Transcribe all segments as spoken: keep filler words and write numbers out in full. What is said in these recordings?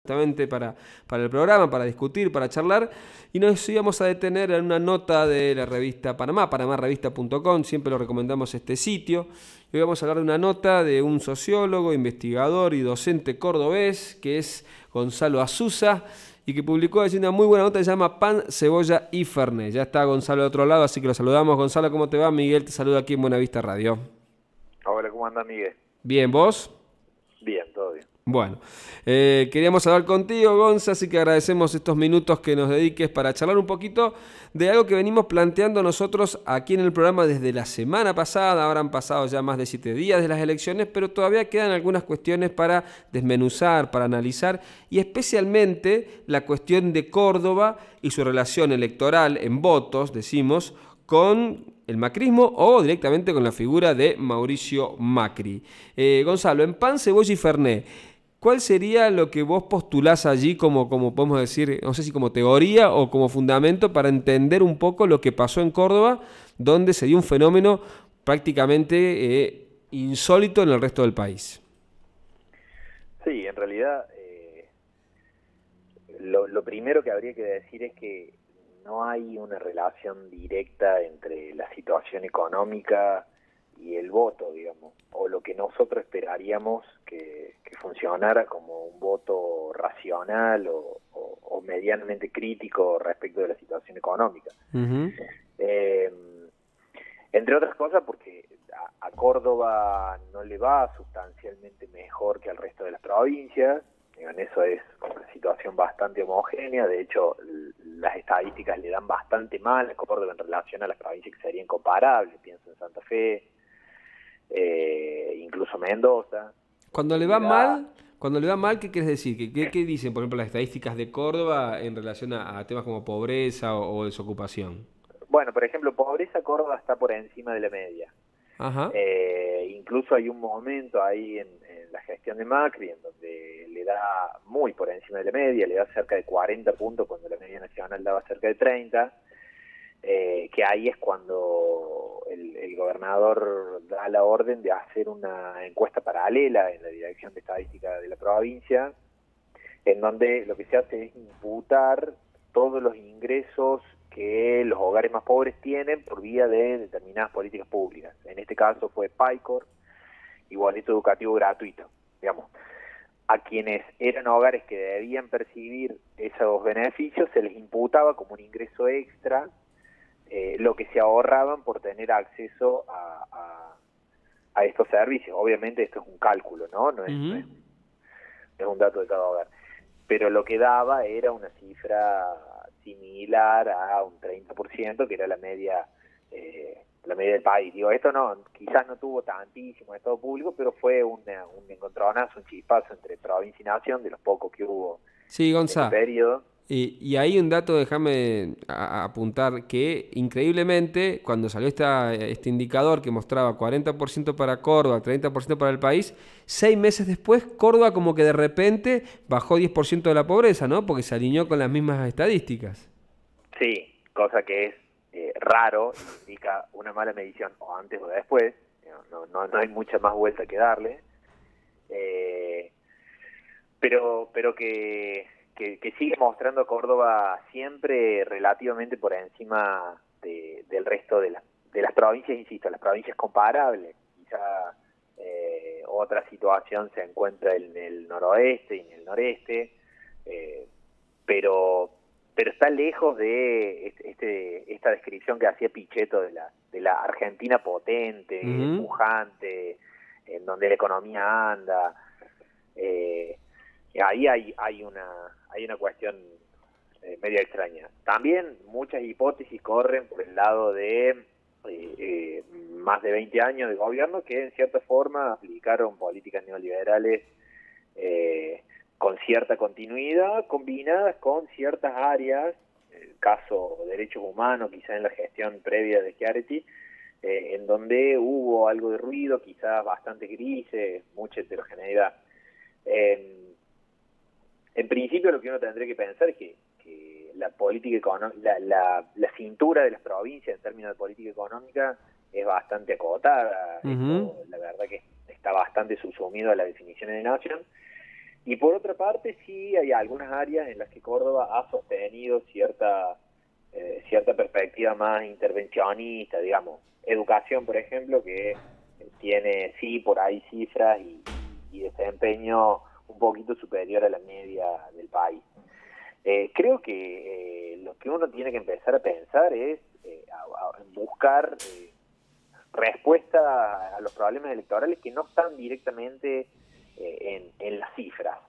justamente para, para el programa, para discutir, para charlar, y nos íbamos a detener en una nota de la revista Panamá, panamá revista punto com, siempre lo recomendamos este sitio. Y hoy vamos a hablar de una nota de un sociólogo, investigador y docente cordobés, que es Gonzalo Azusa, y que publicó allí una muy buena nota que se llama Pan, Cebolla y Fernet. Ya está Gonzalo de otro lado, así que lo saludamos. Gonzalo, ¿cómo te va? Miguel te saluda aquí en Buenavista Radio. Hola, ¿cómo anda, Miguel? Bien, ¿vos? Bien, todo bien. Bueno, eh, queríamos hablar contigo, Gonza, así que agradecemos estos minutos que nos dediques para charlar un poquito de algo que venimos planteando nosotros aquí en el programa desde la semana pasada. Ahora han pasado ya más de siete días de las elecciones, pero todavía quedan algunas cuestiones para desmenuzar, para analizar, y especialmente la cuestión de Córdoba y su relación electoral en votos, decimos, con el macrismo o directamente con la figura de Mauricio Macri. Eh, Gonzalo, en Pan, Cebolla y Fernet, ¿cuál sería lo que vos postulás allí como, como podemos decir, no sé si como teoría o como fundamento para entender un poco lo que pasó en Córdoba, donde se dio un fenómeno prácticamente eh, insólito en el resto del país? Sí, en realidad eh, lo, lo primero que habría que decir es que no hay una relación directa entre la situación económica y el voto, digamos, o lo que nosotros esperaríamos que, que funcionara como un voto racional o, o, o medianamente crítico respecto de la situación económica. Uh-huh. Eh, entre otras cosas porque a, a Córdoba no le va sustancialmente mejor que al resto de las provincias. En eso es una situación bastante homogénea. De hecho, las estadísticas le dan bastante mal a Córdoba en relación a las provincias que serían comparables. Pienso en Santa Fe, eh, incluso Mendoza. Cuando le va mal, cuando le va mal, ¿qué quieres decir? ¿Qué, qué, qué dicen, por ejemplo, las estadísticas de Córdoba en relación a, a temas como pobreza o, o desocupación? Bueno, por ejemplo, pobreza, Córdoba está por encima de la media. Ajá. Eh, incluso hay un momento ahí en, en la gestión de Macri en donde le da muy por encima de la media, le da cerca de cuarenta puntos cuando la media nacional daba cerca de treinta, eh, que ahí es cuando el, el gobernador da la orden de hacer una encuesta paralela en la Dirección de Estadística de la provincia, en donde lo que se hace es imputar todos los ingresos que los hogares más pobres tienen por vía de determinadas políticas públicas. En este caso fue PAICOR y boleto educativo gratuito, digamos. A quienes eran hogares que debían percibir esos beneficios se les imputaba como un ingreso extra eh, lo que se ahorraban por tener acceso a, a, a estos servicios. Obviamente esto es un cálculo, ¿no? No es, uh-huh. no es, no es un dato de cada hogar. Pero lo que daba era una cifra similar a un treinta por ciento, que era la media eh, la media del país. Digo, esto no, quizás no tuvo tantísimo estado público, pero fue una, un encontronazo, un chispazo entre provincia y nación, de los pocos que hubo sí, Gonza, en ese periodo. Y, y hay un dato, déjame a, a apuntar, que increíblemente, cuando salió esta, este indicador que mostraba cuarenta por ciento para Córdoba, treinta por ciento para el país, seis meses después, Córdoba como que de repente bajó diez por ciento de la pobreza, ¿no? Porque se alineó con las mismas estadísticas. Sí, cosa que es eh, raro, indica una mala medición, o antes o después, no, no, no hay mucha más vuelta que darle, eh, pero, pero que... Que, que sigue mostrando a Córdoba siempre relativamente por encima de, del resto de, la, de las provincias, insisto, las provincias comparables. Quizá eh, otra situación se encuentra en el noroeste y en el noreste, eh, pero pero está lejos de este, esta descripción que hacía Pichetto de la, de la Argentina potente, uh-huh. pujante, en donde la economía anda. Eh, ahí hay, hay una... hay una cuestión eh, media extraña. También muchas hipótesis corren por el lado de eh, eh, más de veinte años de gobierno que en cierta forma aplicaron políticas neoliberales eh, con cierta continuidad, combinadas con ciertas áreas, el caso derechos humanos, quizás en la gestión previa de Schiaretti, eh, en donde hubo algo de ruido, quizás bastante grises, mucha heterogeneidad. Eh, En principio lo que uno tendría que pensar es que, que la política económica, la, la, la cintura de las provincias en términos de política económica es bastante acotada. Uh-huh. Esto, la verdad que está bastante subsumido a la definición de nación. y por otra parte sí hay algunas áreas en las que Córdoba ha sostenido cierta eh, cierta perspectiva más intervencionista, digamos, educación por ejemplo, que tiene sí por ahí cifras y, y desempeño un poquito superior a la media del país. Eh, creo que eh, lo que uno tiene que empezar a pensar es eh, a, a buscar eh, respuesta a los problemas electorales que no están directamente eh, en, en las cifras.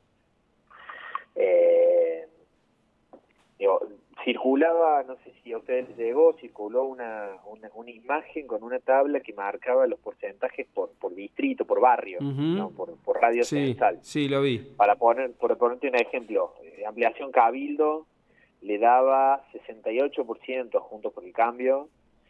Eh, digo, circulaba, no sé si a ustedes les llegó, circuló una, una, una imagen con una tabla que marcaba los porcentajes por, por distrito, por barrio, Uh-huh. ¿no? por, por radio Sí, censal. sí, lo vi. Para poner, por ponerte un ejemplo, eh, Ampliación Cabildo le daba sesenta y ocho por ciento Juntos por el Cambio,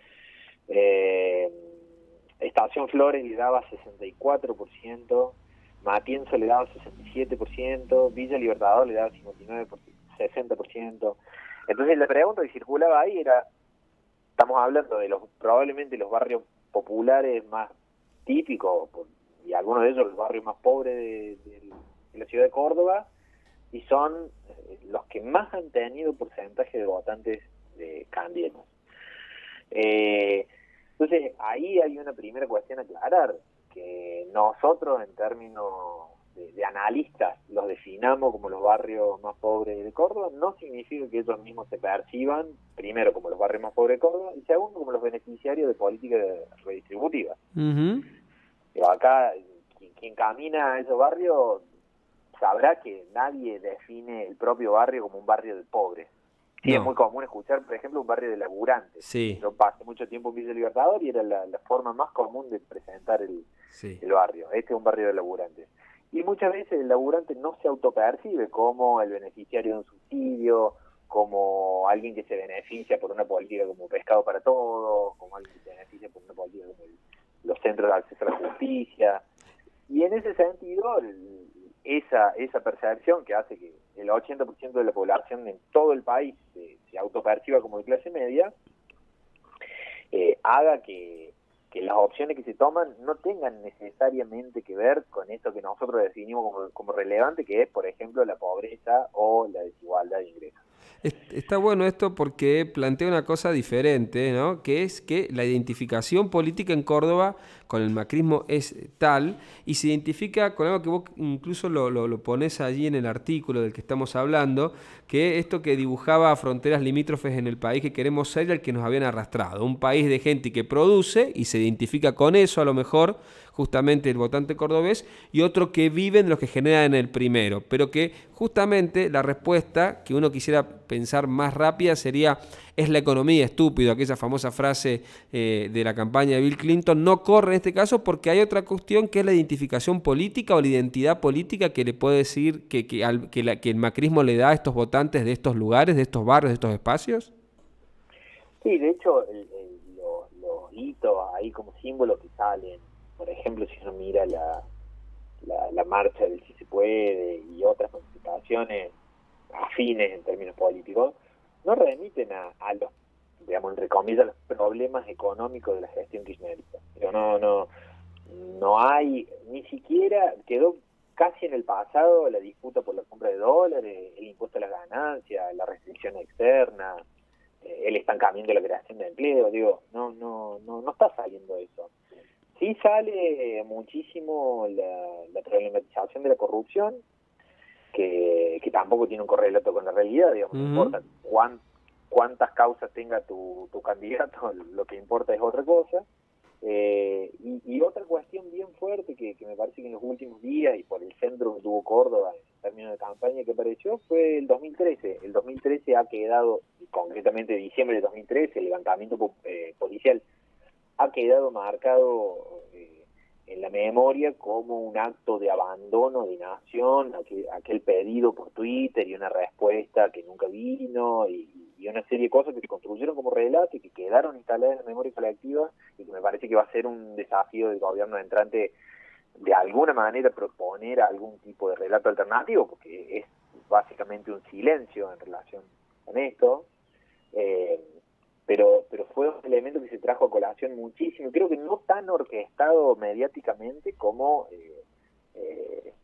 eh, Estación Flores le daba sesenta y cuatro por ciento, Matienzo le daba sesenta y siete por ciento, Villa Libertador le daba cincuenta y nueve por ciento, sesenta por ciento. Entonces la pregunta que circulaba ahí era, estamos hablando de los probablemente los barrios populares más típicos, y algunos de ellos los barrios más pobres de, de, de la ciudad de Córdoba, y son eh, los que más han tenido porcentaje de votantes de Cambiemos. Eh, entonces ahí hay una primera cuestión a aclarar, que nosotros en términos de, de analistas los definamos como los barrios más pobres de Córdoba, no significa que ellos mismos se perciban, primero como los barrios más pobres de Córdoba, y segundo como los beneficiarios de políticas redistributivas. Uh-huh. Pero acá, quien, quien camina a esos barrios sabrá que nadie define el propio barrio como un barrio de pobres. Sí, no. Es muy común escuchar, por ejemplo, un barrio de laburantes. Sí. Yo pasé mucho tiempo en Villa Libertador y era la, la forma más común de presentar el, sí. el barrio. Este es un barrio de laburantes. Y muchas veces el laburante no se autopercibe como el beneficiario de un subsidio, como alguien que se beneficia por una política como pescado para todos, como alguien que se beneficia por una política como el, los centros de acceso a la justicia. Y en ese sentido, el, esa esa percepción que hace que el ochenta por ciento de la población en todo el país se, se autoperciba como de clase media, eh, haga que, que las opciones que se toman no tengan necesariamente que ver con eso que nosotros definimos como, como relevante, que es, por ejemplo, la pobreza o la desigualdad de ingresos. Está bueno esto porque plantea una cosa diferente, ¿no? Que es que la identificación política en Córdoba con el macrismo es tal y se identifica con algo que vos incluso lo, lo, lo pones allí en el artículo del que estamos hablando, que esto que dibujaba fronteras limítrofes en el país que queremos ser y al que nos habían arrastrado. Un país de gente que produce y se identifica con eso a lo mejor, justamente el votante cordobés, y otro que vive en lo que genera en el primero, pero que justamente la respuesta que uno quisiera pensar más rápida sería: es la economía, estúpido, aquella famosa frase eh, de la campaña de Bill Clinton. No corre en este caso porque hay otra cuestión que es la identificación política o la identidad política que le puede decir que, que, al, que, la, que el macrismo le da a estos votantes de estos lugares, de estos barrios, de estos espacios. Sí, de hecho, el, el, los, los hitos ahí como símbolos que salen, por ejemplo, si uno mira la, la, la marcha del Si Se Puede y otras manifestaciones afines en términos políticos, no remiten a, a los, digamos, entre comillas, los problemas económicos de la gestión kirchnerista. Pero no, no, no hay, ni siquiera quedó casi en el pasado la disputa por la compra de dólares, el impuesto a las ganancias, la restricción externa, eh, el estancamiento de la creación de empleo. Digo, no, no, no, no está saliendo eso. Sí sale muchísimo la, la problematización de la corrupción, que, que tampoco tiene un correlato con la realidad, digamos, uh-huh. No importa cuán, cuántas causas tenga tu, tu candidato, lo que importa es otra cosa. Eh, y, y otra cuestión bien fuerte que, que me parece que en los últimos días, y por el centro que tuvo Córdoba en términos de campaña que apareció, fue el dos mil trece. El dos mil trece ha quedado, concretamente diciembre de dos mil trece, el levantamiento eh, policial ha quedado marcado eh, en la memoria como un acto de abandono de nación, aquel, aquel pedido por Twitter y una respuesta que nunca vino, y, y una serie de cosas que se construyeron como relato y que quedaron instaladas en la memoria colectiva, y que me parece que va a ser un desafío del gobierno entrante de alguna manera proponer algún tipo de relato alternativo, porque es básicamente un silencio en relación con esto. Eh, pero pero fue un elemento que se trajo a colación muchísimo, creo que no tan orquestado mediáticamente como eh, eh,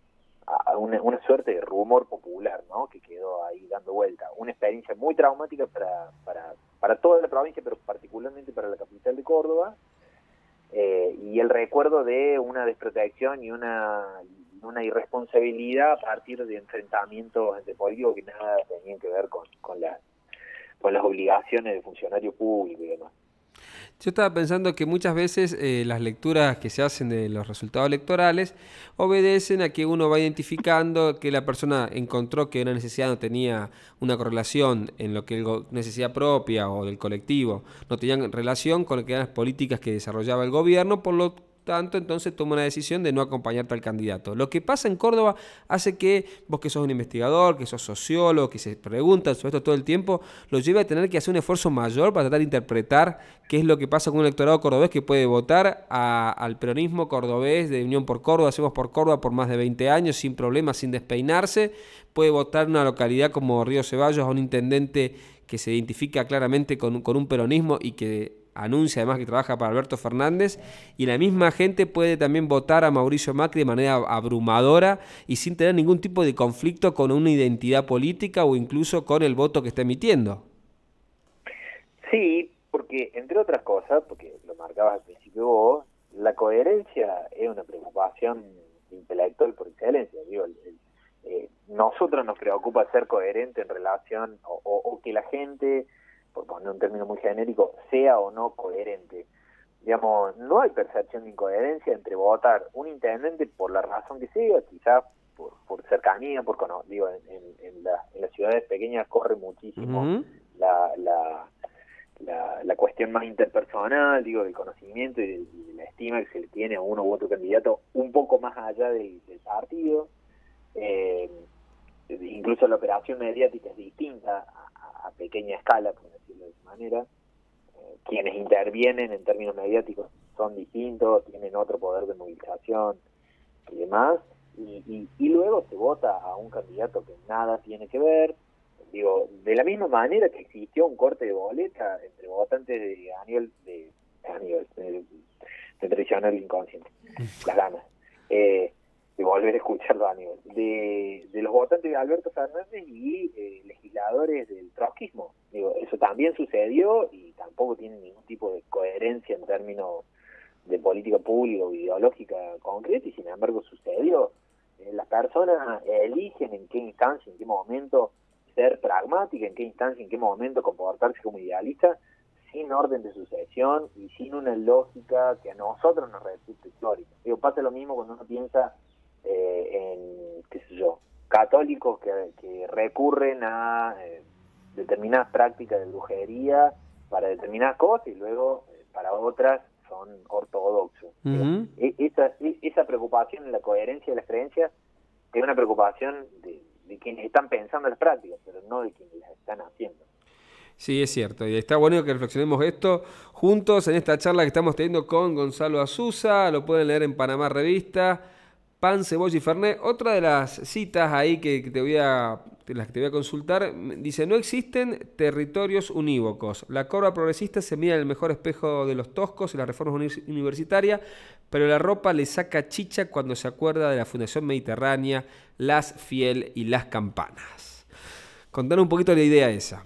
a una, una suerte de rumor popular, ¿no? Que quedó ahí dando vuelta. Una experiencia muy traumática para, para, para toda la provincia, pero particularmente para la capital de Córdoba, eh, y el recuerdo de una desprotección y una, una irresponsabilidad a partir de enfrentamientos entre políticos que nada tenían que ver con, con, la, con las obligaciones de funcionario público y demás. Yo estaba pensando que muchas veces eh, las lecturas que se hacen de los resultados electorales obedecen a que uno va identificando que la persona encontró que una necesidad no tenía una correlación en lo que el necesidad propia o del colectivo, no tenían relación con lo que eran las políticas que desarrollaba el gobierno, por lo tanto, entonces toma una decisión de no acompañarte al candidato. Lo que pasa en Córdoba hace que vos, que sos un investigador, que sos sociólogo, que se preguntan sobre esto todo el tiempo, lo lleve a tener que hacer un esfuerzo mayor para tratar de interpretar qué es lo que pasa con un electorado cordobés que puede votar a, al peronismo cordobés de Unión por Córdoba, Hacemos por Córdoba por más de veinte años, sin problemas, sin despeinarse, puede votar en una localidad como Río Ceballos a un intendente que se identifica claramente con, con un peronismo y que anuncia además que trabaja para Alberto Fernández, y la misma gente puede también votar a Mauricio Macri de manera abrumadora y sin tener ningún tipo de conflicto con una identidad política o incluso con el voto que está emitiendo. Sí, porque entre otras cosas, porque lo marcabas al principio vos, la coherencia es una preocupación intelectual por excelencia. Digo, el, el, eh, nosotros nos preocupa ser coherente en relación, o, o, o que la gente, por poner un término muy genérico, sea o no coherente. Digamos, no hay percepción de incoherencia entre votar un intendente por la razón que sea, quizás por, por cercanía, por digo, en, en, en, la, en las ciudades pequeñas corre muchísimo uh-huh. la, la, la, la cuestión más interpersonal, digo, del conocimiento y de, y de la estima que se le tiene a uno u otro candidato, un poco más allá del, del partido. Eh, incluso la operación mediática es distinta a, a pequeña escala, por decirlo de esa manera. Eh, quienes intervienen en términos mediáticos son distintos, tienen otro poder de movilización y demás, y, y, y luego se vota a un candidato que nada tiene que ver. Digo, de la misma manera que existió un corte de boleta entre votantes de Aníbal, de Aníbal, de, de traicionar el inconsciente, las ganas. Eh, de volver a escucharlo a Aníbal, de, de los votantes de Alberto Fernández y eh, legisladores del trotskismo. Digo, eso también sucedió y tampoco tiene ningún tipo de coherencia en términos de política pública o ideológica concreta, y sin embargo sucedió. Eh, las personas eligen en qué instancia, en qué momento ser pragmática, en qué instancia, en qué momento comportarse como idealista, sin orden de sucesión y sin una lógica que a nosotros nos resulte histórica. Digo, pasa lo mismo cuando uno piensa Eh, en, qué sé yo, católicos que, que recurren a eh, determinadas prácticas de brujería para determinadas cosas y luego eh, para otras son ortodoxos. Uh-huh. E- esa, e- esa preocupación en la coherencia de las creencias es una preocupación de, de quienes están pensando en las prácticas, pero no de quienes las están haciendo. Sí, es cierto, y está bueno que reflexionemos esto juntos en esta charla que estamos teniendo con Gonzalo Azusa. Lo pueden leer en Panamá Revista, Pan, Cebolla y Fernet. Otra de las citas ahí que, que te voy a, de las que te voy a consultar, dice: no existen territorios unívocos. La Córdoba progresista se mira en el mejor espejo de los toscos y la reforma universitaria, pero la ropa le saca chicha cuando se acuerda de la Fundación Mediterránea, Las Fiel y Las Campanas. Contanos un poquito la idea esa.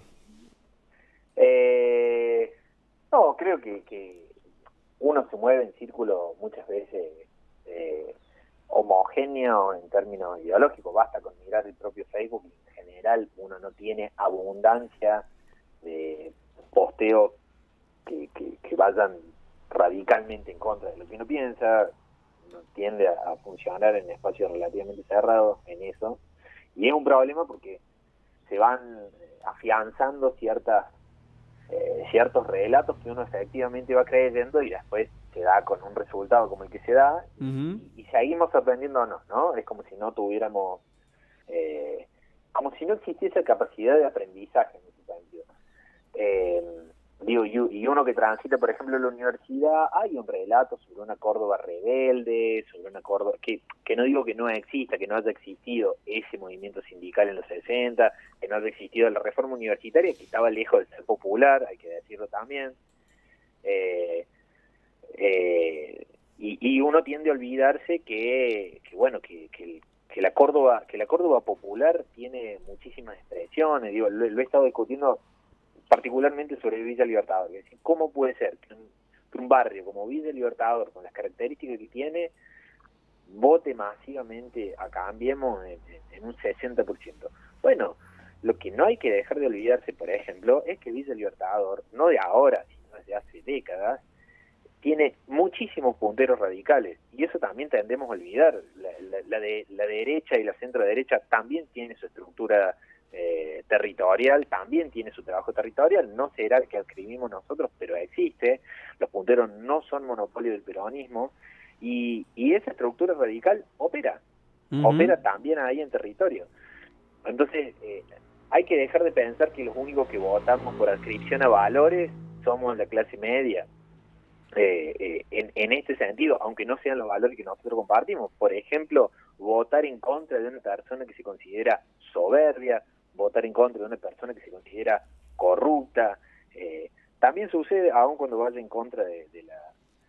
Eh, no, creo que, que uno se mueve en círculo muchas veces eh, homogéneo en términos ideológicos. Basta con mirar el propio Facebook y en general uno no tiene abundancia de posteos que, que, que vayan radicalmente en contra de lo que uno piensa. Uno tiende a, a funcionar en espacios relativamente cerrados en eso, y es un problema porque se van afianzando ciertas Eh, ciertos relatos que uno efectivamente va creyendo y después se da con un resultado como el que se da, uh-huh. y, y seguimos sorprendiéndonos, ¿no? Es como si no tuviéramos, eh, como si no existiese capacidad de aprendizaje en ese sentido. Eh, digo, y, y uno que transita, por ejemplo, en la universidad, hay un relato sobre una Córdoba rebelde, sobre una Córdoba, que, que no digo que no exista, que no haya existido ese movimiento sindical en los sesenta, que no haya existido la reforma universitaria, que estaba lejos de ser popular, hay que decirlo también. Eh, eh, y, y uno tiende a olvidarse que, que bueno, que, que, que la Córdoba que la Córdoba popular tiene muchísimas expresiones, digo, lo, lo he estado discutiendo particularmente sobre Villa Libertador, es decir, ¿cómo puede ser que un, que un barrio como Villa Libertador, con las características que tiene, vote masivamente a Cambiemos en, en, en un sesenta por ciento? Bueno, lo que no hay que dejar de olvidarse, por ejemplo, es que Villa Libertador, no de ahora, sino desde hace décadas, tiene muchísimos punteros radicales, y eso también tendemos a olvidar. La, la, la, de, la derecha y la centro derecha también tiene su estructura eh, territorial, también tiene su trabajo territorial, no será el que escribimos nosotros, pero existe. Los punteros no son monopolio del peronismo, y, y esa estructura radical opera, uh-huh. opera también ahí en territorio. Entonces, eh, hay que dejar de pensar que los únicos que votamos por adscripción a valores somos la clase media. Eh, eh, en, en este sentido, aunque no sean los valores que nosotros compartimos, por ejemplo, votar en contra de una persona que se considera soberbia, votar en contra de una persona que se considera corrupta, eh, también sucede aun cuando vaya en contra de, de, la,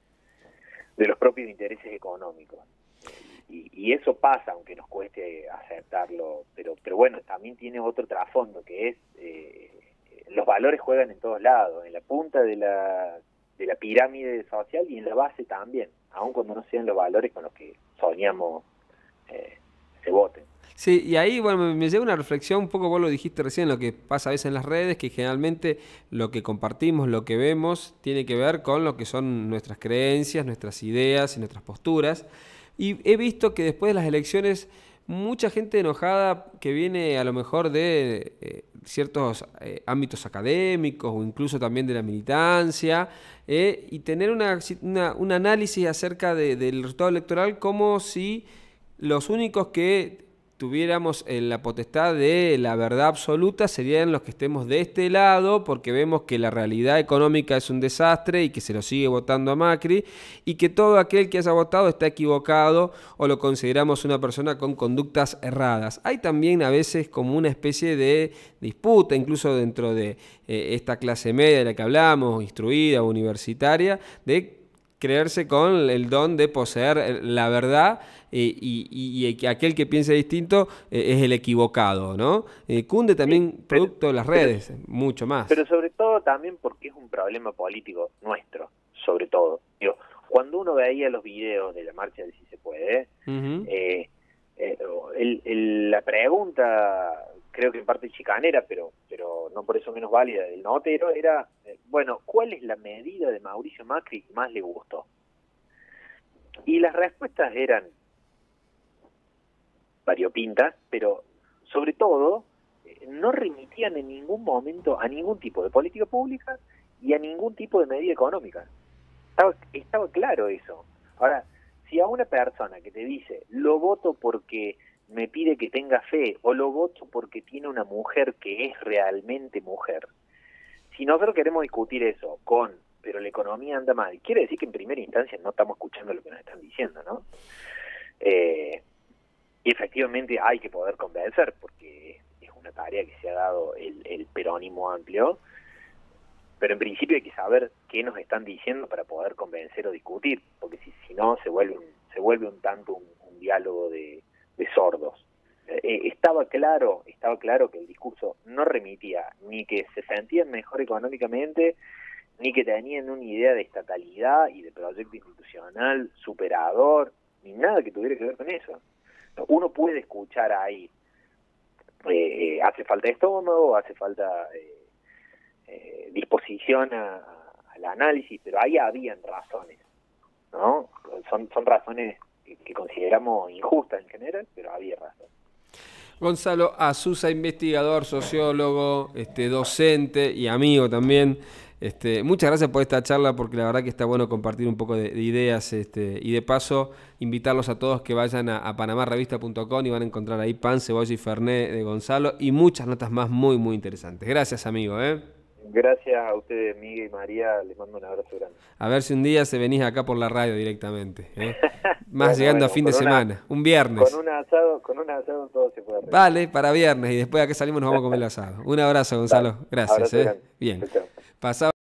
de los propios intereses económicos. Y, y eso pasa, aunque nos cueste aceptarlo, pero, pero bueno, también tiene otro trasfondo, que es eh, los valores juegan en todos lados, en la punta de la de la pirámide social y en la base también, aun cuando no sean los valores con los que soñamos eh, se voten. Sí, y ahí bueno me, me llega una reflexión, un poco vos lo dijiste recién, lo que pasa a veces en las redes, que generalmente lo que compartimos, lo que vemos, tiene que ver con lo que son nuestras creencias, nuestras ideas y nuestras posturas. Y he visto que después de las elecciones, mucha gente enojada que viene a lo mejor de eh, ciertos eh, ámbitos académicos o incluso también de la militancia, eh, y tener una, una, un análisis acerca de, del resultado electoral como si los únicos que tuviéramos en la potestad de la verdad absoluta serían los que estemos de este lado, porque vemos que la realidad económica es un desastre y que se lo sigue votando a Macri, y que todo aquel que haya votado está equivocado o lo consideramos una persona con conductas erradas. Hay también a veces como una especie de disputa, incluso dentro de eh, esta clase media de la que hablamos, instruida, universitaria, de creerse con el don de poseer la verdad, eh, y, y, y que aquel que piense distinto eh, es el equivocado, ¿no? Eh, cunde también sí, pero, producto de las redes, pero, mucho más. Pero sobre todo también porque es un problema político nuestro, sobre todo. Digo, cuando uno veía los videos de la marcha de Si Se Puede, uh-huh. eh, eh, el, el, la pregunta, creo que en parte chicanera, pero pero no por eso menos válida, del notero, era, eh, bueno, ¿cuál es la medida de Mauricio Macri que más le gustó? Y las respuestas eran variopintas, pero sobre todo eh, no remitían en ningún momento a ningún tipo de política pública y a ningún tipo de medida económica. Estaba, estaba claro eso. Ahora, si a una persona que te dice, lo voto porque me pide que tenga fe, o lo voto porque tiene una mujer que es realmente mujer, si nosotros queremos discutir eso con, pero la economía anda mal, quiere decir que en primera instancia no estamos escuchando lo que nos están diciendo, ¿no? Eh, y efectivamente hay que poder convencer, porque es una tarea que se ha dado el, el peronismo amplio, pero en principio hay que saber qué nos están diciendo para poder convencer o discutir, porque si, si no se vuelve un, se vuelve un tanto un, un diálogo de de sordos. Eh, estaba claro, estaba claro que el discurso no remitía ni que se sentían mejor económicamente, ni que tenían una idea de estatalidad y de proyecto institucional superador, ni nada que tuviera que ver con eso. Uno puede escuchar ahí, eh, hace falta estómago, hace falta eh, eh, disposición a, a, al análisis, pero ahí habían razones, ¿no? Son, son razones que consideramos injustas en general, pero había razón. Gonzalo Azusa, investigador, sociólogo, este, docente y amigo también. Este, muchas gracias por esta charla, porque la verdad que está bueno compartir un poco de, de ideas, este, y de paso invitarlos a todos que vayan a, a panamá revista punto com y van a encontrar ahí Pan, Cebolla y Fernet de Gonzalo y muchas notas más muy muy interesantes. Gracias, amigo, ¿eh? Gracias a ustedes, Miguel y María, les mando un abrazo grande. A ver si un día se venís acá por la radio directamente, ¿eh? Más bueno, llegando bueno, a fin de una, semana, un viernes. Con un asado, con un asado todo se puede hacer. Vale, para viernes, y después acá salimos nos vamos a comer el asado. Un abrazo, Gonzalo. Gracias, abrazo ¿eh? Bien. Pasado